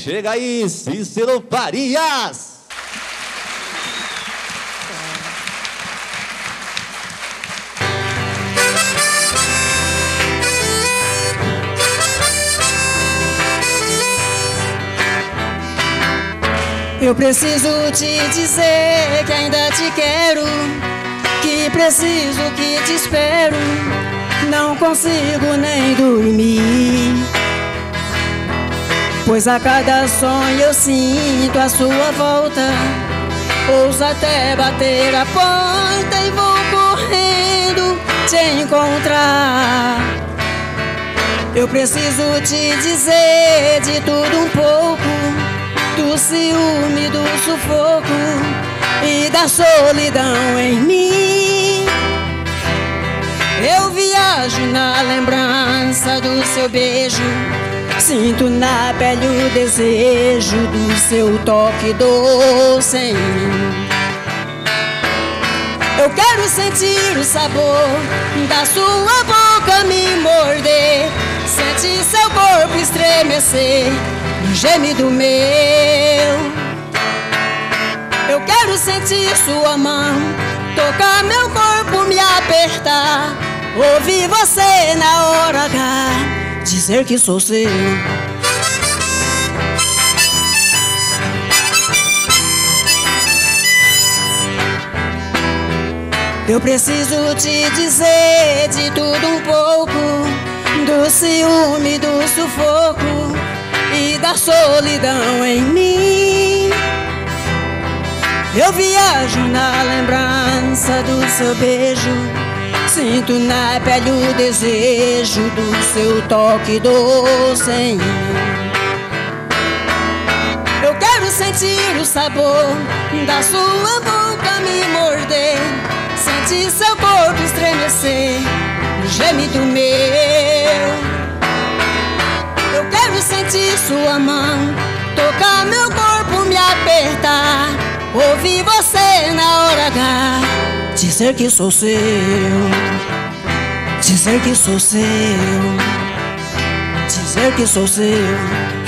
Chega aí, Cícero Farias! Eu preciso te dizer que ainda te quero, que preciso, que te espero. Não consigo nem dormir, pois a cada sonho eu sinto a sua volta. Ouso até bater a porta e vou correndo te encontrar. Eu preciso te dizer de tudo um pouco, do ciúme, do sufoco e da solidão em mim. Eu viajo na lembrança do seu beijo, sinto na pele o desejo do seu toque doce em mim. Eu quero sentir o sabor da sua boca me morder, sentir seu corpo estremecer no gemido meu. Eu quero sentir sua mão tocar meu corpo, me apertar, ouvir você na hora H dizer que sou seu. Eu preciso te dizer de tudo um pouco, do ciúme, do sufoco e da solidão em mim. Eu viajo na lembrança do seu beijo, sinto na pele o desejo do seu toque doce em mim. Eu quero sentir o sabor da sua boca me morder, sentir seu corpo estremecer no gemido meu. Eu quero sentir sua mão tocar meu corpo, me apertar, ouvir você na hora H dizer que sou seu, dizer que sou seu, dizer que sou seu.